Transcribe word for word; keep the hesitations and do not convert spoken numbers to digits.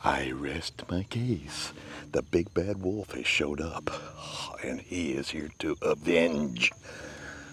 I rest my case. The big bad wolf has showed up, and he is here to avenge